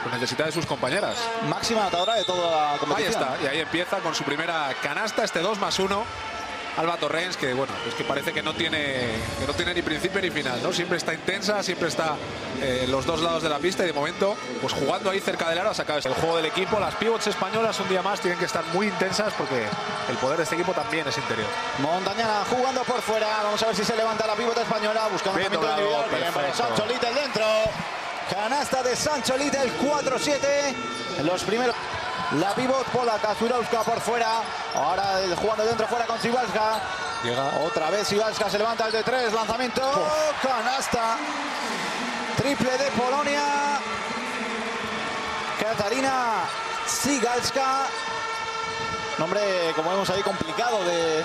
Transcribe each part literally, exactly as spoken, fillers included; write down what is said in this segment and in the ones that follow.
pues necesita de sus compañeras. Máxima anotadora de toda la competición. Ahí está, y ahí empieza con su primera canasta, este dos más uno. Alba Torrens, que bueno, es que parece que no tiene que no tiene ni principio ni final, ¿no? Siempre está intensa, siempre está eh, en los dos lados de la pista y de momento, pues jugando ahí cerca del aro ha sacado el juego del equipo. Las pivots españolas un día más tienen que estar muy intensas porque el poder de este equipo también es interior. Montañana jugando por fuera, vamos a ver si se levanta la pivot española, buscando Bien un individual. Bien, para Sancho Little dentro. Canasta de Sancho Little, cuatro siete. En los primeros. La pivot polaca, Surowska por fuera. Ahora jugando dentro fuera con Sivalska. Llega. Otra vez Sivalska se levanta el de tres. Lanzamiento. Oh. Canasta. Triple de Polonia. Katarina Sigalska. Nombre, como vemos ahí, complicado de...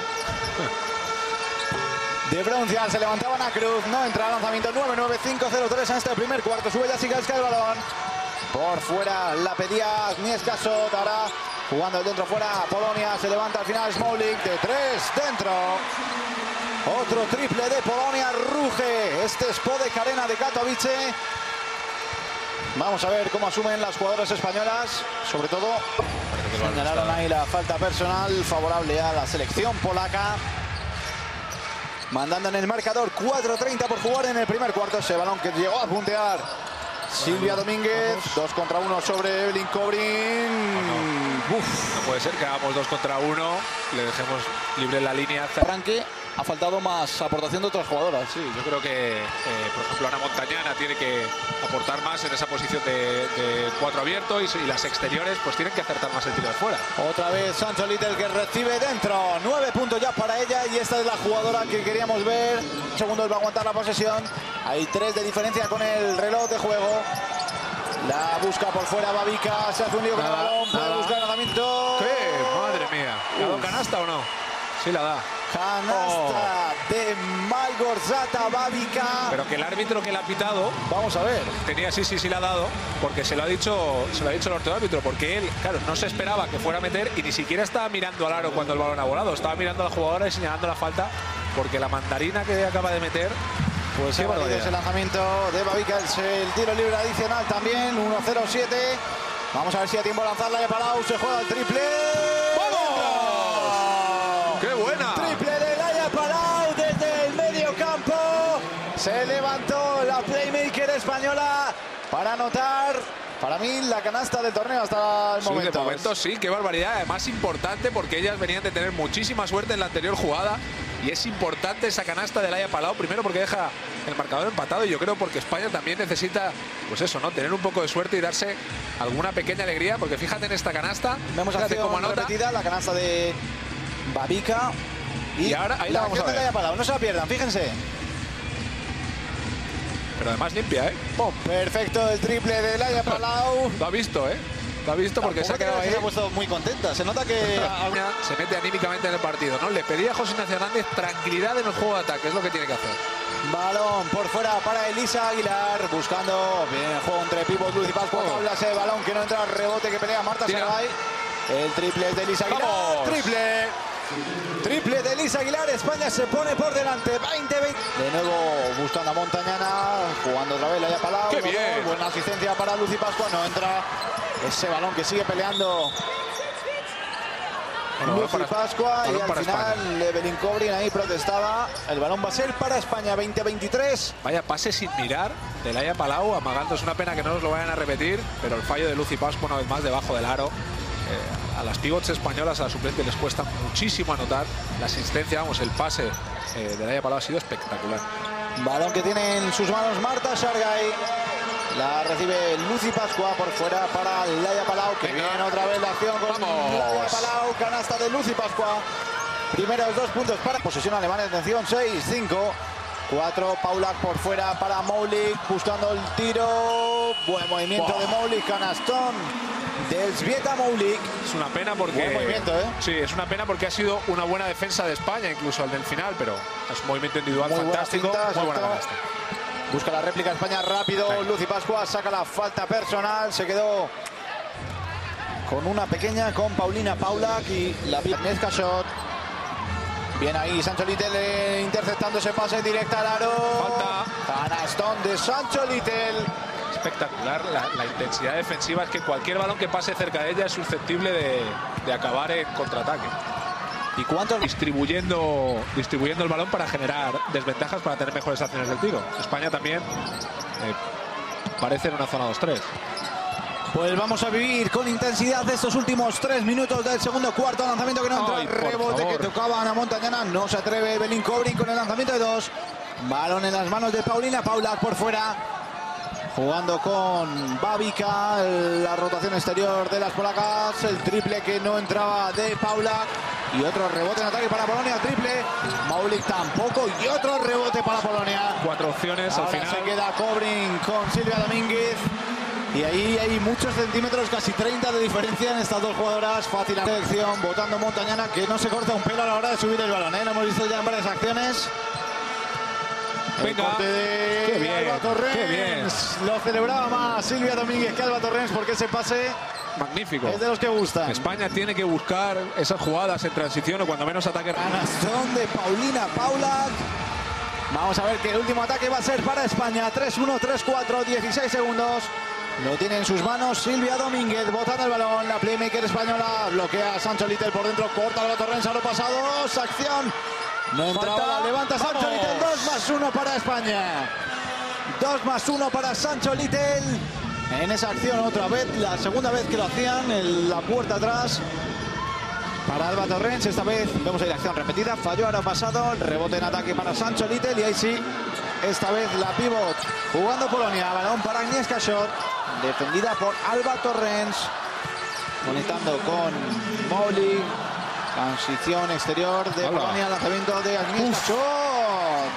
de pronunciar. Se levantaba Ana Cruz. No entra el lanzamiento. nueve nueve cinco cero tres en este primer cuarto. Sube ya Sigalska el balón. Por fuera la pedía Agnieszka Sot. Ahora jugando dentro fuera Polonia. Se levanta al final Smolik de tres dentro. Otro triple de Polonia. Ruge este Spodek Arena de Katowice. Vamos a ver cómo asumen las jugadoras españolas. Sobre todo señalaron ahí la falta personal favorable a la selección polaca. Mandando en el marcador cuatro treinta por jugar en el primer cuarto. Ese balón que llegó a puntear Silvia Domínguez, dos contra uno sobre Evelyn Kobrin. No, no. Uf. No puede ser que hagamos dos contra uno, le dejemos libre la línea. Arranque, ha faltado más aportación de otras jugadoras. Sí, yo creo que, eh, por ejemplo, Ana Montañana tiene que aportar más en esa posición de, de cuatro abierto y, y las exteriores pues tienen que acertar más el tiro de fuera. Otra vez Sancho Little que recibe dentro. Nueve puntos ya para ella y esta es la jugadora que queríamos ver. Segundos va a aguantar la posesión. Hay tres de diferencia con el reloj de juego. La busca por fuera Babica. Se hace un lío con el balón. Puede buscar el lanzamiento. ¿Qué? Madre mía. ¿Le ha dado canasta o no? Sí la da. Canasta oh. de Malgorzata Babica. Pero que el árbitro que le ha pitado, vamos a ver. Tenía sí, sí, sí la ha dado, porque se lo ha dicho, se lo ha dicho el ortoárbitro, porque él, claro, no se esperaba que fuera a meter y ni siquiera estaba mirando al aro cuando el balón ha volado. Estaba mirando a la jugadora y señalando la falta, porque la mandarina que acaba de meter. Pues sí, ese lanzamiento de Babica, el, el tiro libre adicional también, uno cero siete. Vamos a ver si hay tiempo de lanzarla de Palau, se juega el triple. ¡Vamos! ¡Qué buena! Triple de Laia Palau desde el medio campo. Se levantó la playmaker española para anotar, para mí, la canasta del torneo hasta el momento. Sí, de momento sí, qué barbaridad. Además importante porque ellas venían de tener muchísima suerte en la anterior jugada. Y es importante esa canasta de Laia Palau, primero porque deja el marcador empatado y yo creo porque España también necesita, pues eso, ¿no? Tener un poco de suerte y darse alguna pequeña alegría, porque fíjate en esta canasta. Vemos acción repetida, la canasta de Babica. Y, y ahora ahí la, la vamos a ver. De Laia Palau, no se la pierdan, fíjense. Pero además limpia, ¿eh? ¡Pum! Perfecto, el triple de Laia Palau. Lo ha visto, ¿eh? Lo ha visto porque se ha quedado ahí. Se ha puesto muy contenta. Se nota que se mete anímicamente en el partido, ¿no? Le pedía a José Ignacio Hernández tranquilidad en el juego de ataque, es lo que tiene que hacer. Balón por fuera para Elisa Aguilar, buscando bien el juego entre pivot, Luz y Pascua. Oh. Habla ese balón que no entra, rebote que pelea Marta Saray. El triple es de Elisa Aguilar. ¡Vamos! Triple. Triple de Elisa Aguilar. España se pone por delante. veinte veinte. De nuevo buscando a Montañana. Jugando otra vez Laia Palau. ¡Qué bien! Buena asistencia para Luz y Pascua. No entra ese balón que sigue peleando bueno, Luz y Pascua. Y al final Evelyn Kobrin ahí protestaba. El balón va a ser para España. veinte veintitrés. Vaya pase sin mirar de Laia Palau. Amagando. Es una pena que no nos lo vayan a repetir. Pero el fallo de Luz y Pascua una vez más debajo del aro. Eh, a las pivots españolas, a la suplente, les cuesta muchísimo anotar. La asistencia, vamos, el pase eh, de Laia Palau ha sido espectacular. Balón que tiene en sus manos Marta Sargay. La recibe Lucy Pascua por fuera para Laia Palau, que Venga. viene otra vez la acción con Vamos. Laia Palau. Canasta de Lucy Pascua. Primeros dos puntos para posesión alemana. Atención, seis cinco. cuatro, Paulak por fuera para Moulik, buscando el tiro. Buen movimiento wow. de Moulik, canastón de Elzbieta Moulik. Es una pena porque... Buen movimiento, ¿eh? Sí, es una pena porque ha sido una buena defensa de España, incluso al del final, pero es un movimiento individual muy fantástico. Buena cinta, muy buena canasta. Busca la réplica España rápido. Sí. Lucy Pascua saca la falta personal. Se quedó con una pequeña con Paulina Paulak y la Agnieszka Sot. Bien ahí Sancho Little interceptando ese pase directo al aro. Falta. Canastón de Sancho Little. Espectacular la, la intensidad defensiva. Es que cualquier balón que pase cerca de ella es susceptible de, de acabar en contraataque. ¿Y cuánto? Distribuyendo, distribuyendo el balón para generar desventajas, para tener mejores acciones del tiro. España también eh, parece en una zona dos tres. Pues vamos a vivir con intensidad estos últimos tres minutos del segundo cuarto. Lanzamiento que no entra, Ay, rebote que tocaba Ana Montañana. No se atreve Belín Cobrin con el lanzamiento de dos. Balón en las manos de Paulina Paulac por fuera. Jugando con Babica, la rotación exterior de las polacas. El triple que no entraba de Paulac. Y otro rebote en ataque para Polonia, triple. Maulik tampoco. Y otro rebote para Polonia. Cuatro opciones Ahora al final. se queda Cobrin con Silvia Domínguez. Y ahí hay muchos centímetros, casi treinta de diferencia en estas dos jugadoras. Fácil la selección, votando Montañana, que no se corta un pelo a la hora de subir el balón, ¿eh? Lo hemos visto ya en varias acciones. Venga, corte de qué bien, Alba Torrens. qué bien. Lo celebraba más Silvia Domínguez que Alba Torrens, porque ese pase Magnífico. es de los que gustan. España tiene que buscar esas jugadas en transición o cuando menos ataque. Canastón de Paulina Paulac. Vamos a ver que el último ataque va a ser para España. tres uno, tres cuatro, dieciséis segundos. Lo tiene en sus manos Silvia Domínguez, botando el balón. La playmaker española bloquea a Sancho Little por dentro. Corta Alba Torrens a lo pasado. Acción. No entraba. Falta. Levanta Sancho Vamos. Little. dos más uno para España. dos más uno para Sancho Little. En esa acción otra vez. La segunda vez que lo hacían. En la puerta atrás. Para Alba Torrens. Esta vez vemos ahí la acción repetida. Falló ahora pasado. El rebote en ataque para Sancho Little. Y ahí sí. Esta vez la pivot. Jugando Polonia. Balón para Agnieszka Szot. Defendida por Alba Torrens. Conectando con Mowlik. Transición exterior de Hola. Polonia. Lanzamiento de Agnieszka Szot.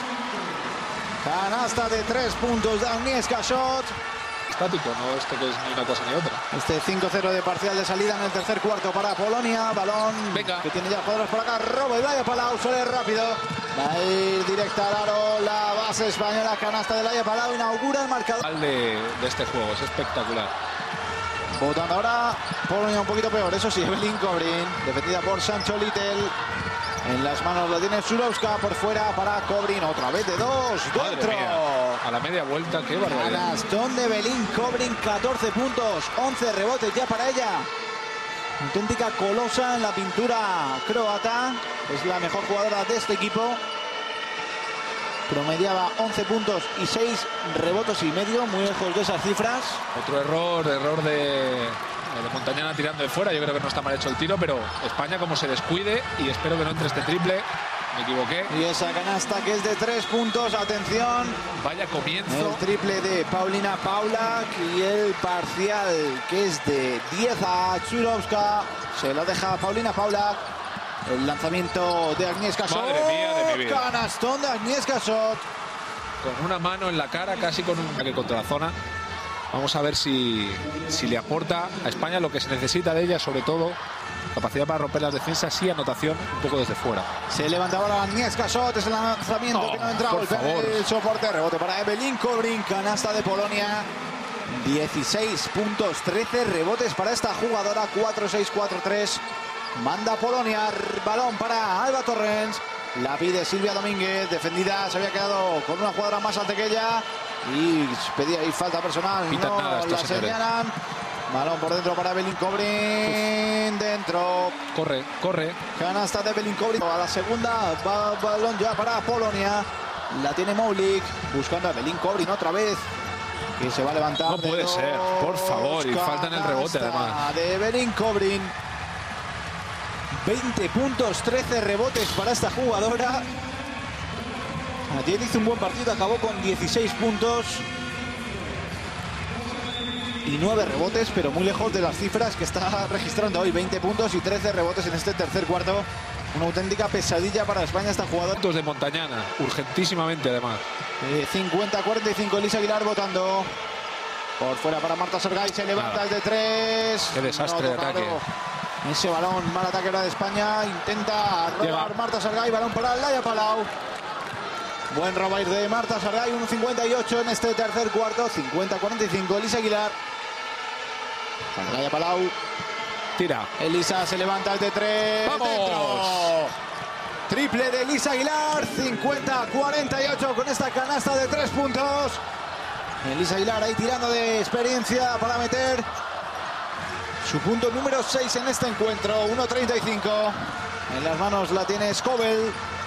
Canasta de tres puntos de Agnieszka Szot. Estático, no esto que es ni una cosa ni otra. Este cinco cero de parcial de salida en el tercer cuarto para Polonia. Balón Venga. que tiene ya jugadores por acá. Robo y Laia Palau. Suele rápido. Va a ir directa al aro. La base española. Canasta de Laia Palau. Inaugura el marcador. De, de este juego es espectacular. Votando ahora Polonia un poquito peor. Eso sí, Evelyn Cobrin. Defendida por Sancho Little. En las manos lo tiene Zulowska. Por fuera para Cobrin. Otra vez de dos. Madre Dentro. mía. A la media vuelta, qué barbaridad. Canastón de Belín Cobrin, catorce puntos, once rebotes ya para ella. Auténtica colosa en la pintura croata. Es la mejor jugadora de este equipo. Promediaba once puntos y seis rebotes y medio, muy lejos de esas cifras. Otro error, error de, de Montañana tirando de fuera. Yo creo que no está mal hecho el tiro, pero España como se descuide, y espero que no entre este triple. Me equivoqué. Y esa canasta que es de tres puntos, atención. Vaya comienzo. El triple de Paulina Paulac y el parcial que es de diez a Zulowska. Se lo deja Paulina Paulac. El lanzamiento de Agnieszka Szot. Madre mía de mi vida. Canastón de Agnieszka Szot. Con una mano en la cara, casi con un ataque contra la zona. Vamos a ver si, si le aporta a España lo que se necesita de ella, sobre todo capacidad para romper las defensas y anotación un poco desde fuera. Se levanta ahora Agnieszka Szot. Es el lanzamiento Oh, que no entra. por Golpea favor. el soporte. Rebote para Evelyn Cobrin. Canasta de Polonia. dieciséis puntos, trece rebotes para esta jugadora. Cuatro seis, cuatro tres. Manda Polonia. Balón para Alba Torrens. La pide Silvia Domínguez. Defendida. Se había quedado con una jugadora más alta que ella. Y pedía ahí falta personal. Pitan no nada estos la señores. señalan. Balón por dentro para Evelyn Cobrin. Dentro. Corre, corre. Canasta de Evelyn Cobrin. A la segunda. Va, balón ya para Polonia. La tiene Mowlik. Buscando a Evelyn Cobrin otra vez. Que se va a levantar. No puede de ser, por favor, y dos. falta en el rebote, Canasta además. de Evelyn Cobrin. veinte puntos, trece rebotes para esta jugadora. Ayer hizo un buen partido, acabó con dieciséis puntos y nueve rebotes, pero muy lejos de las cifras que está registrando hoy. veinte puntos y trece rebotes en este tercer cuarto. Una auténtica pesadilla para España esta jugadora. Puntos de Montañana, urgentísimamente además. Eh, cincuenta a cuarenta y cinco, Elisa Aguilar votando. Por fuera para Marta Sergay, se levanta Nada. el de tres. Qué desastre de ataque. Ese balón, mal ataque ahora de España. Intenta robar Llega. Marta Sergay, balón para Laia Palau. Buen robar de Marta Sergay, uno cincuenta y ocho en este tercer cuarto. cincuenta a cuarenta y cinco, Elisa Aguilar. Para Laia Palau. Tira. Elisa se levanta el de tres. ¡Vamos! Dentro. Triple de Elisa Aguilar. cincuenta a cuarenta y ocho con esta canasta de tres puntos. Elisa Aguilar ahí tirando de experiencia para meter su punto número seis en este encuentro. uno treinta y cinco. En las manos la tiene Scobell.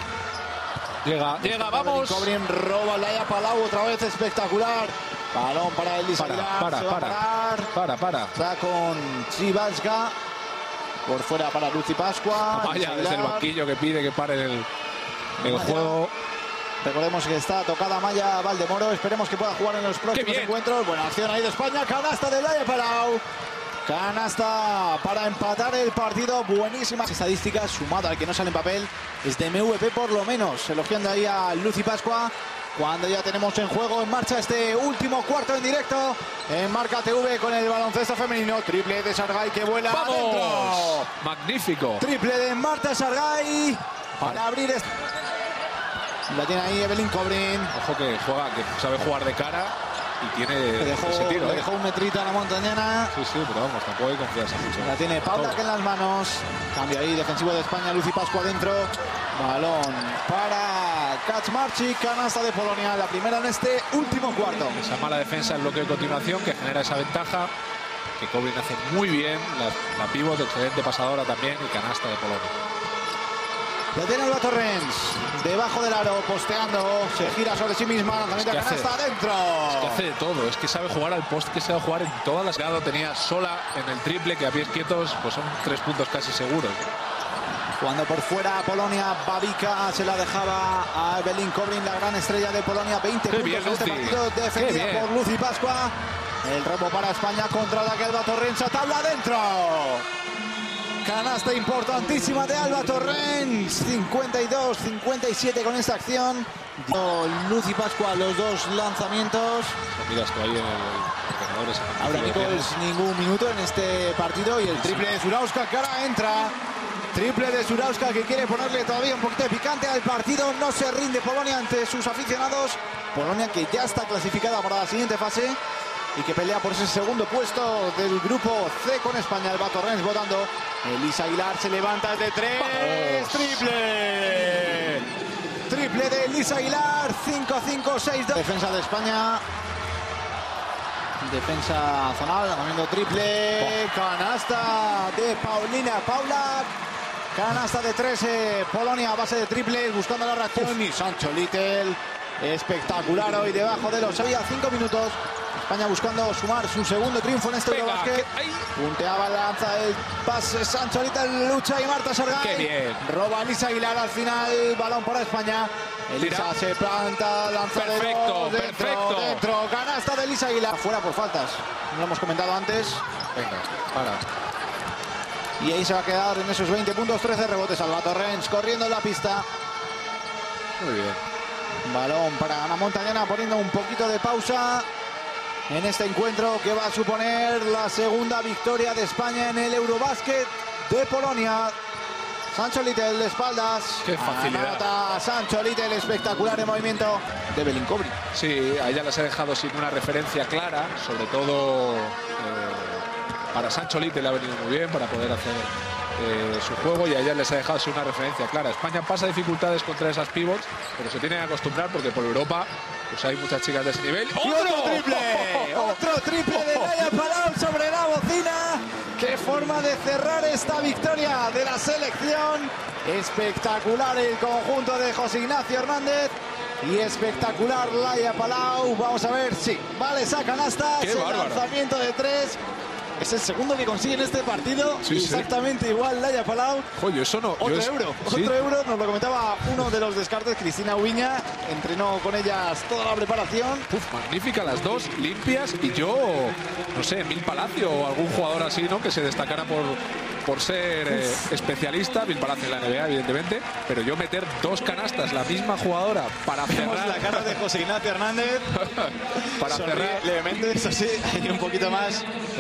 Llega, llega, vamos. Cobrin roba Laia Palau otra vez, espectacular. Balón para Elisa Para, Aguilar. para, se va para, a parar. para, para. Está con Chivalska. Por fuera para Lucy Pascua. Vaya, desde el banquillo que pide que pare el, el juego. Recordemos que está tocada Maya Valdemoro. Esperemos que pueda jugar en los próximos encuentros. Buena acción ahí de España. Canasta de Laia Palau. Canasta para empatar el partido. Buenísimas estadísticas, sumado al que no sale en papel. Es de M V P por lo menos. Elogiando ahí a Lucy Pascua. Cuando ya tenemos en juego, en marcha este último cuarto en directo en Marca T V con el baloncesto femenino. Triple de Sargay que vuela ¡vamos! Adentro. Magnífico. Triple de Marta Sargay para abrir. Este... La tiene ahí Evelyn Cobrin. Ojo que juega, que sabe jugar de cara y tiene Le dejó, ese tiro. le ¿eh? dejó un metrito a la montañana. Sí, sí, pero vamos, tampoco hay confianza mucho. La tiene Paula que en las manos. Cambio ahí, defensivo de España, Lucy Pascua adentro. Balón para Kaczmarczyk, canasta de Polonia, la primera en este último cuarto. Esa mala defensa, el bloqueo de continuación que genera esa ventaja, que Cobrin hace muy bien, la, la pívot, excelente pasadora también y canasta de Polonia. La tiene Alba Torrens, debajo del aro, posteando, se gira sobre sí misma, lanzamiento de canasta adentro. Es que hace de todo, es que sabe jugar al post, que sabe jugar en todas las... Tenía sola en el triple, que a pies quietos pues son tres puntos casi seguros. Cuando por fuera Polonia, Babica se la dejaba a Evelyn Cobrin, la gran estrella de Polonia. veinte Qué puntos bien, en este Lucy. partido, defendida por Lucy Pascua. El robo para España, contraataque Alba Torrens, a tabla adentro. Canasta importantísima de Alba Torrens, cincuenta y dos cincuenta y siete con esta acción. Lucy Pascua los dos lanzamientos. Mira, estoy ahí en el ordenador. Ahora Nichols ningún minuto en este partido y el triple de Zurauska que ahora entra. Triple de Zurauska que quiere ponerle todavía un poquito de picante al partido. No se rinde Polonia ante sus aficionados. Polonia que ya está clasificada para la siguiente fase y que pelea por ese segundo puesto del grupo C con España. Alba Torrens votando. Elisa Aguilar se levanta desde tres. ¡Vamos! Triple. Triple de Elisa Aguilar. cinco cinco seis dos. Defensa de España. Defensa zonal. Ganando triple. Canasta de Paulina Paula. Canasta de trece. Polonia a base de triples. Buscando la reacción. Y Sancho Little. Espectacular hoy debajo de los había cinco minutos. España buscando sumar su segundo triunfo en este Eurobasket. Punteaba, lanza el pase Sancho Little, lucha y Marta Sargay. ¡Qué bien! Roba Elisa Aguilar al final, balón para España. Elisa Tira. se planta, lanza Perfecto, de dos, dentro, perfecto. dentro, canasta de Elisa Aguilar. Fuera por faltas, no lo hemos comentado antes. Venga, para. Y ahí se va a quedar en esos veinte puntos, trece rebotes. Alba Torrens corriendo en la pista. Muy bien. Balón para Ana Montañana poniendo un poquito de pausa en este encuentro que va a suponer la segunda victoria de España en el Eurobasket de Polonia. Sancho Little de espaldas. Qué facilidad. Anota Sancho Little, espectacular el movimiento de Evelyn Cobrin. Sí, a ella las he dejado sin una referencia clara, sobre todo eh, para Sancho Little le ha venido muy bien para poder hacer eh, su juego y a ella les ha dejado sin una referencia clara. España pasa dificultades contra esas pivots, pero se tienen que acostumbrar porque por Europa pues hay muchas chicas de ese nivel. ¡Otro, ¡Otro triple! ¡Otro triple de Laia Palau sobre la bocina! ¡Qué forma de cerrar esta victoria de la selección! Espectacular el conjunto de José Ignacio Hernández y espectacular Laia Palau. Vamos a ver si sí, vale esa canasta. ¡Qué ese bárbaro! Lanzamiento de tres. Es el segundo que consigue en este partido. Sí, exactamente sí. igual Laia Palau. Oye, eso no. Otro es... euro, ¿Sí? otro euro. Nos lo comentaba uno de los descartes, Cristina Ubiña. Entrenó con ellas toda la preparación. Uf, magnífica las dos, limpias. Y yo, no sé, Mil Palacio o algún jugador así, ¿no? Que se destacara por, por ser eh, especialista. Mil Palacio en la N B A, evidentemente. Pero yo meter dos canastas, la misma jugadora, para Vemos cerrar. la cara de José Ignacio Hernández. para Sonríe cerrar. levemente, eso sí, hay un poquito más.